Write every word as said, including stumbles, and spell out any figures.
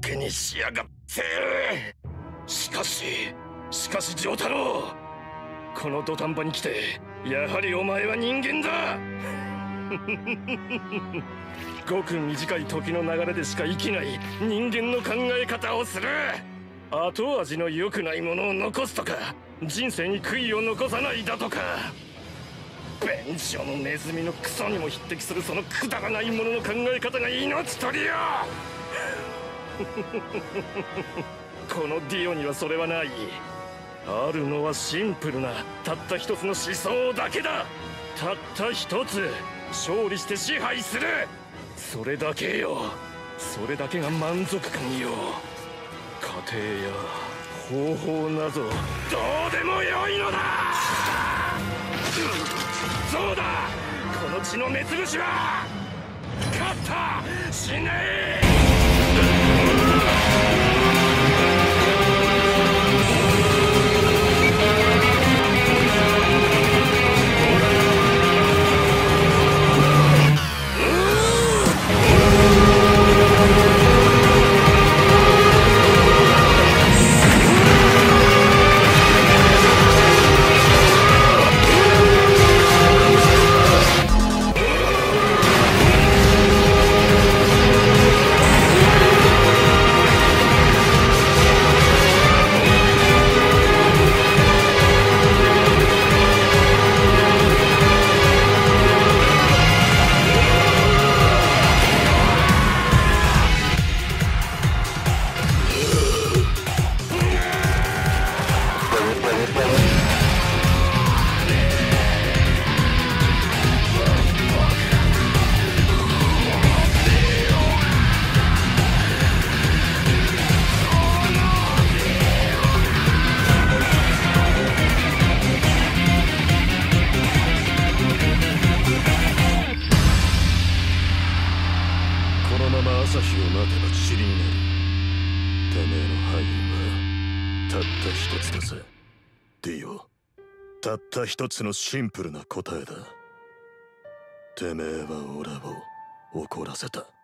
けにしやがって。しかししかし丈太郎、この土壇場に来てやはりお前は人間だ。ごく短い時の流れでしか生きない人間の考え方をする。後味の良くないものを残すとか、人生に悔いを残さないだとか、便所のネズミのクソにも匹敵するそのくだらないものの考え方が命取りよ。このディオにはそれはない。あるのはシンプルなたった一つの思想だけだ。たった一つ、勝利して支配する、それだけよ。それだけが満足感よ。過程や方法などどうでもよいのだ。そうだ、この血の目つぶしは勝った、死ねえ。このまま朝日を待てば塵になる。てめえの範囲はたった一つだぜディオ。たった一つのシンプルな答えだ。てめえは俺を怒らせた。